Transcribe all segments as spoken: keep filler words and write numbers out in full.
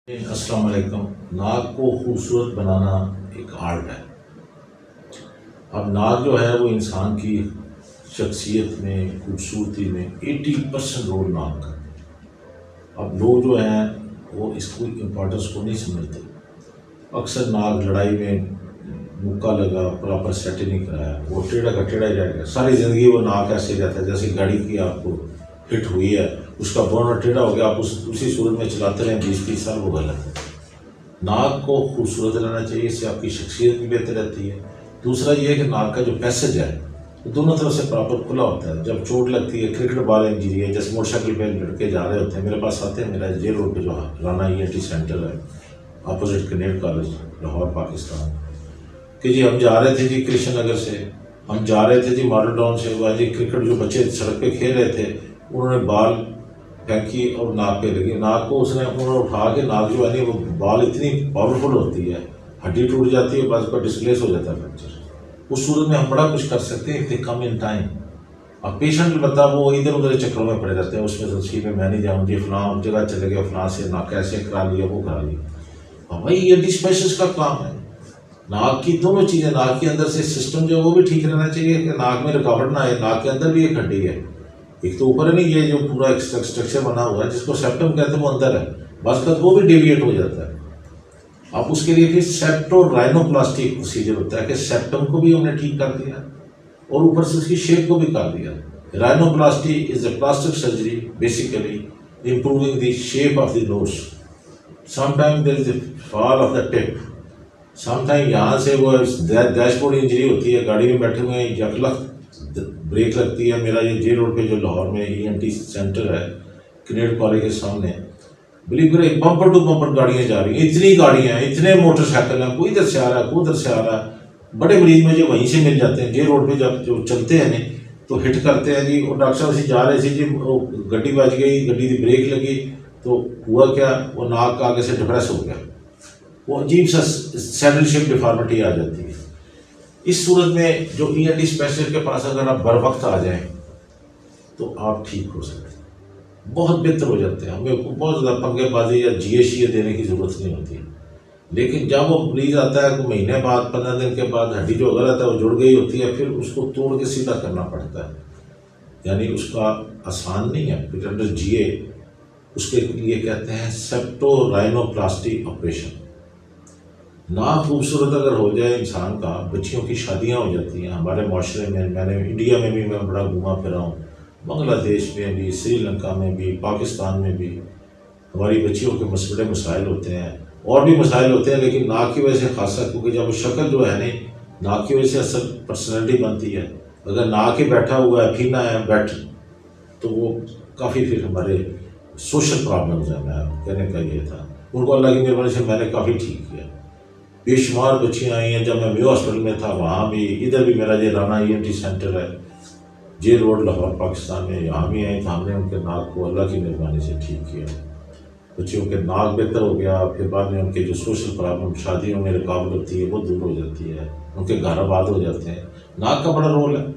السلام علیکم۔ ناک کو خوبصورت بنانا ایک آرٹ ہے۔ اب ناک جو ہے وہ انسان کی شخصیت میں، خوبصورتی میں ایٹی پرسنٹ رول ناک کا۔ اب لوگ جو ہیں وہ اس کو امپورٹنس کو نہیں سمجھتے۔ اکثر ناک لڑائی میں مکہ لگا، پراپر سیٹ نہیں کرایا، وہ ٹیڑھا کا ٹیڑھا ہی رہ گیا، ساری زندگی وہ ناک ایسے رہتا ہے جیسے گاڑی کی آپ کو ہٹ ہوئی ہے، اس کا بورنر ٹیڑھا ہو گیا، آپ اس اسی صورت میں چلاتے رہیں بیس تیس سال، وہ غلط ہے۔ ناک کو خوبصورت رہنا چاہیے، اس سے آپ کی شخصیت بھی بہتر رہتی ہے۔ دوسرا یہ ہے کہ ناک کا جو پیسج ہے وہ دونوں طرف سے پراپر کھلا ہوتا ہے۔ جب چوٹ لگتی ہے، کرکٹ بال انجری ہے، جیسے موٹر سائیکل پہ لڑکے جا رہے ہوتے ہیں، میرے پاس آتے ہیں، میرا جے روڈ پہ جو Rana E N T centre ہے opposite Kinnaird college Lahore Pakistan, کہ جی ہم جا رہے تھے جی کرشن نگر سے، ہم جا رہے تھے جی ماڈل ٹاؤن سے، وہ جی کرکٹ جو بچے سڑک پہ کھیل رہے تھے انہوں نے بال پھینکی اور ناک پہ لگی، ناک کو اس نے انہوں نے اٹھا کے، ناک جو ہے وہ بال اتنی پاورفل ہوتی ہے، ہڈی ٹوٹ جاتی ہے، بعض کا ڈسپلیس ہو جاتا ہے فریکچر۔ اس صورت میں ہم بڑا کچھ کر سکتے ہیں کہ کم ان ٹائم۔ اب پیشنٹ بتا وہ ادھر ادھر چکروں میں پڑے رہتے ہیں، اس میں سوچی میں میں نہیں جاؤں جی فلاں جگہ چلے گئے، فلاں سے ناک ایسے کرا لیا، وہ کرا لیا۔ بھائی یہ ڈسپیشس کا کام ہے۔ ناک کی دونوں چیزیں، ناک کے اندر سے سسٹم جو ہے وہ بھی ٹھیک رہنا چاہیے کہ ناک میں رکاوٹ نہ آئے۔ ناک کے اندر بھی ایک ہڈی ہے، ایک تو اوپر نہیں، یہ جو پورا اسٹرکچر بنا ہوا ہے جس کو سیپٹم کہتے ہیں وہ اندر ہے، بعض کا وہ بھی ڈیویٹ ہو جاتا ہے۔ اب اس کے لیے پھر سیپٹو رائنوپلاسٹی پروسیجر ہوتا ہے کہ سیپٹم کو بھی ہم نے ٹھیک کر دیا اور اوپر سے اس کی شیپ کو بھی کر دیا۔ Rhinoplasty is a plastic surgery basically improving the shape of the nose. Some time there is a fall of the tip, some time یہاں سے وہ ڈیش بورڈ انجری ہوتی ہے، گاڑی میں بیٹھے ہوئے ہیں، یکلخت بریک لگتی ہے۔ میرا یہ جے روڈ پہ جو لاہور میں ای این ٹی سینٹر ہے کنیڈ کالج کے سامنے، بلیو کرے بمپر ٹو بمپر گاڑیاں جا رہی ہیں، اتنی گاڑیاں ہیں، اتنے موٹر سائیکل ہیں، کوئی ادھر سے آ رہا ہے، کوئی ادھر سے آ رہا ہے۔ بڑے مریض مجھے وہیں سے مل جاتے ہیں، جے روڈ پہ جب جو چلتے ہیں نہیں تو ہٹ کرتے ہیں جی، اور ڈاکٹر صاحب سے جا رہے تھے جی، وہ گڈی بج گئی، گڈی کی بریک لگی تو ہوا کیا، وہ ناک آگے سے ڈپریس ہو گیا، وہ عجیب سا سیڈل شیپ ڈیفارمیٹی آ جاتی ہے۔ اس صورت میں جو ای این ٹی اسپیشلسٹ کے پاس اگر آپ بر وقت آ جائیں تو آپ ٹھیک ہو سکتے ہیں، بہت بہتر ہو جاتے ہیں۔ ہمیں بہت زیادہ پنگے بازی یا جیے شیے دینے کی ضرورت نہیں ہوتی، لیکن جب وہ مریض آتا ہے کوئی مہینے بعد، پندرہ دن کے بعد، ہڈی جو غلط ہے وہ جڑ گئی ہوتی ہے، پھر اس کو توڑ کے سیدھا کرنا پڑتا ہے، یعنی اس کا آسان نہیں ہے۔ پھر انڈر جی اے اس کے لیے کہتے ہیں سیپٹو رائنوپلاسٹی آپریشن۔ ناک خوبصورت اگر ہو جائے انسان کا، بچیوں کی شادیاں ہو جاتی ہیں ہمارے معاشرے میں، میں نے انڈیا میں بھی میں بڑا گھوما پھرا ہوں، بنگلہ دیش میں بھی، سری لنکا میں بھی، پاکستان میں بھی، ہماری بچیوں کے مسئلے مسائل ہوتے ہیں، اور بھی مسائل ہوتے ہیں، لیکن ناک کی وجہ سے خاصا، کیونکہ جب وہ شکل جو ہے نہیں، ناک کی وجہ سے اصل پرسنالٹی بنتی ہے۔ اگر ناک ہی بیٹھا ہوا ہے، پھینا ہے بیٹھ، تو وہ کافی پھر ہمارے سوشل پرابلمز ہیں۔ میں کہنے کا یہ تھا، ان کو اللہ کی مہربانی سے میں نے کافی ٹھیک کیا۔ بے شمار بچیاں آئی ہیں، جب میں میو ہاسپٹل میں تھا وہاں بھی، ادھر بھی میرا یہ Rana E N T centre ہے جے روڈ لاہور پاکستان میں، یہاں بھی آئیں تو ہم نے ان کے ناک کو اللہ کی مہربانی سے ٹھیک کیا، بچیوں کے ناک بہتر ہو گیا۔ پھر بعد میں ان کے جو سوشل پرابلم، شادیوں میں رکاوٹ ہوتی ہے، وہ دور ہو جاتی ہے، ان کے گھر آباد ہو جاتے ہیں۔ ناک کا بڑا رول ہے،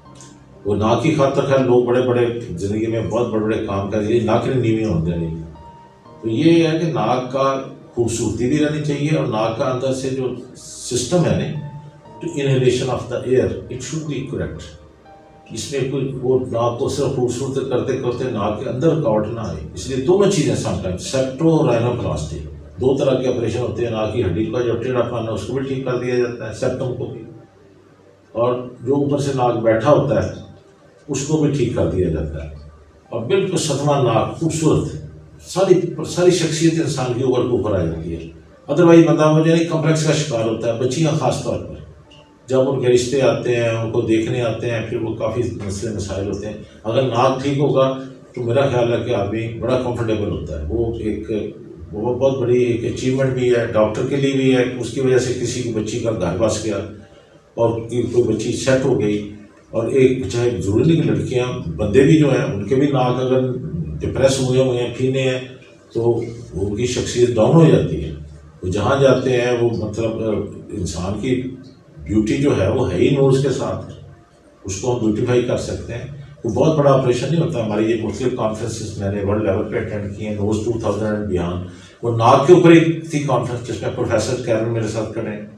وہ ناک کی خاطر خیر لوگ بڑے بڑے زندگی میں بہت بڑے بڑے کام کر رہے ہیں، ناک نہیں نیوی ہونے دینی۔ تو یہ ہے کہ ناک کا خوبصورتی بھی رہنی چاہیے، اور ناک کا اندر سے جو سسٹم ہے نا to inhalation of the air, it should be correct. اس میں کوئی وہ ناک کو صرف خوبصورت کرتے کرتے ناک کے اندر رکاوٹ نہ آئے، اس لیے دونوں چیزیں سم ٹائم سیپٹو رائنوپلاسٹی، دو طرح کے آپریشن ہوتے ہیں۔ ناک کی ہڈی کا جو ٹیڑھا پن ہے اس کو بھی ٹھیک کر دیا جاتا ہے، سیپٹم کو بھی، اور جو اوپر سے ناک بیٹھا ہوتا ہے اس کو بھی ٹھیک کر دیا جاتا ہے، اور بالکل سدما ناک خوبصورت، ساری ساری شخصیت انسان کی اوپر کو اوپر آ جاتی ہے۔ ادروائز بندہ وہ یعنی کمپلیکس کا شکار ہوتا ہے، بچیاں خاص طور پر جب ان کے رشتے آتے ہیں، ان کو دیکھنے آتے ہیں، پھر وہ کافی مسئلے مسائل ہوتے ہیں۔ اگر ناک ٹھیک ہوگا تو میرا خیال ہے کہ آدمی بڑا کمفرٹیبل ہوتا ہے، وہ ایک وہ بہت بڑی ایک اچیومنٹ بھی ہے، ڈاکٹر کے لیے بھی ہے، اس کی وجہ سے کسی کی بچی کا گھر بس گیا اور کوئی بچی سیٹ ہو گئی۔ اور ایک چاہے ضروری نہیں کہ لڑکیاں، بندے بھی جو ہیں ان کے بھی ناک اگر ڈپریس ہوئے ہوئے ہیں، پھینے ہیں، تو ان کی شخصیت ڈاؤن ہو جاتی ہے۔ وہ جہاں جاتے ہیں وہ مطلب انسان کی بیوٹی جو ہے وہ ہے ہی نوز کے ساتھ، اس کو ہم بیوٹیفائی کر سکتے ہیں۔ وہ بہت بڑا آپریشن نہیں ہوتا، ہماری یہ مختلف کانفرنسز میں نے ورلڈ لیول پہ اٹینڈ کیے ہیں، نوز ٹو تھاؤزینڈ اینڈ بیان، وہ ناک کے اوپر ہی تھی کانفرنس جس میں پروفیسر کیرن میرے ساتھ کھڑے ہیں،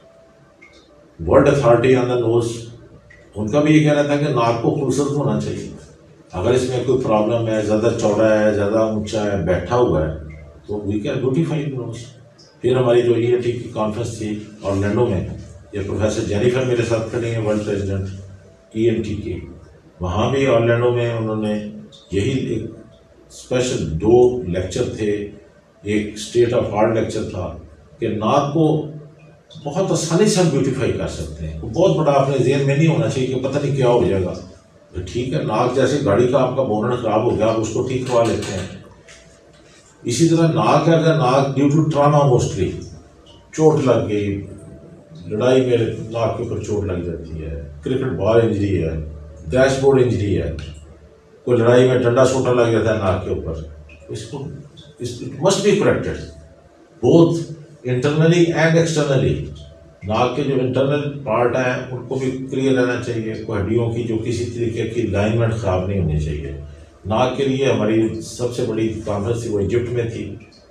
ورلڈ اتھارٹی آن دا نوز. ان کا بھی یہ کہنا تھا کہ ناک کو خوبصورت ہونا چاہیے، اگر اس میں کوئی پرابلم ہے، زیادہ چوڑا ہے، زیادہ اونچا ہے، بیٹھا ہوا ہے تو وی کین بیوٹیفائی نوز. پھر ہماری جو ای این ٹی کی کانفرنس تھی اورلینڈو میں، یہ پروفیسر جینیفر میرے ساتھ کھڑے ہیں، ورلڈ پریزیڈنٹ ای این ٹی کی. وہاں بھی اورلینڈو میں انہوں نے یہی ایک اسپیشل دو لیکچر تھے، ایک اسٹیٹ آف آرٹ لیکچر تھا کہ ناک کو بہت آسانی سے ہم بیوٹیفائی کر سکتے ہیں. بہت بڑا اپنے ذہن میں نہیں ہونا چاہیے کہ پتہ نہیں کیا ہو جائے گا. ٹھیک ہے، ناک جیسے گاڑی کا آپ کا بونٹ خراب ہو گیا، آپ اس کو ٹھیک کروا لیتے ہیں. اسی طرح ناک ہے، اگر ناک ڈیو ٹو ٹراما موسٹلی چوٹ لگ گئی، لڑائی میں ناک کے اوپر چوٹ لگ جاتی ہے، کرکٹ بال انجری ہے، ڈیش بورڈ انجری ہے، کوئی لڑائی میں ڈنڈا سوٹا لگ جاتا ہے ناک کے اوپر، اس کو must be corrected both internally and externally. ناک کے جو انٹرنل پارٹ ہیں ان کو بھی کلیئر رہنا چاہیے، کوئی ہڈیوں کی جو کسی طریقے کی لائنمنٹ خراب نہیں ہونی چاہیے. ناک کے لیے ہماری سب سے بڑی کانفرنس تھی وہ ایجپٹ میں تھی،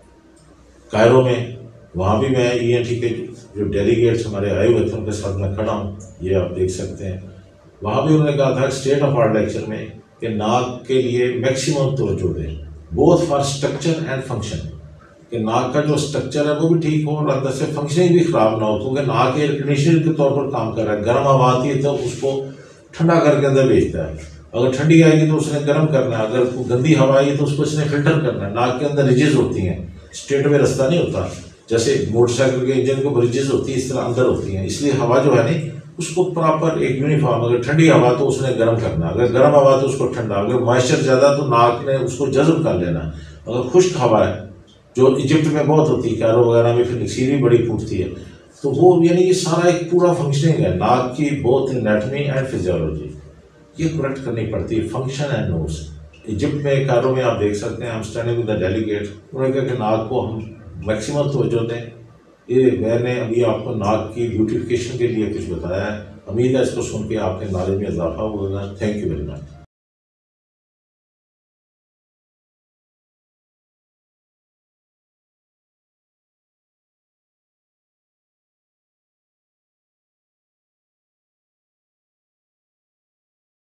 کائرو میں. وہاں بھی میں ای این ٹی کے جو ڈیلیگیٹس ہمارے آئے ہوئے تھے ان کے ساتھ میں کھڑا ہوں، یہ آپ دیکھ سکتے ہیں. وہاں بھی انہوں نے کہا تھا اسٹیٹ آف آرٹ لیکچر میں کہ ناک کے لیے میکسیمم توجہ دیں، both for structure and function, کہ ناک کا جو اسٹرکچر ہے وہ بھی ٹھیک ہو اور اندر سے فنکشننگ بھی خراب نہ ہو. کیونکہ ناک ایئر کنڈیشنر کے طور پر کام کر رہا ہے، گرم ہوا آتی ہے تو اس کو ٹھنڈا کر کے اندر بھیجتا ہے، اگر ٹھنڈی آئے گی تو اس نے گرم کرنا ہے، اگر گندی ہوا آئی تو اس کو اس نے فلٹر کرنا ہے. ناک کے اندر ریجز ہوتی ہیں، اسٹریٹ میں رستہ نہیں ہوتا، جیسے موٹر سائیکل کے انجن کو ریجز ہوتی ہے اس طرح اندر ہوتی ہیں. اس لیے ہوا جو ہے نہیں اس کو پراپر ایک یونیفارم، اگر ٹھنڈی ہوا تو اس نے گرم کرنا، اگر گرم ہوا تو اس کو ٹھنڈا، اگر موائسچر زیادہ تو ناک نے اس کو جذب کر لینا. اگر خشک ہوا ہے جو ایجپٹ میں بہت ہوتی ہے، کیرو وغیرہ میں پھر سیری بڑی پھوٹتی ہے، تو وہ یعنی یہ سارا ایک پورا فنکشننگ ہے ناک کی، بوتھ انیٹمی اینڈ فزیولوجی، یہ کریکٹ کرنی پڑتی ہے، فنکشن اینڈ نوز. ایجپٹ میں کیرو میں آپ دیکھ سکتے ہیں، ہم اسٹینڈنگ ود دا ڈیلیگیٹ، انہوں نے کہا کہ ناک کو ہم میکسیمم توجہ دیں. یہ میں نے ابھی آپ کو ناک کی بیوٹیفیکیشن کے لیے کچھ بتایا ہے، امید ہے اس کو سن کے آپ کے نالج میں اضافہ ہوگا. Thank you very much.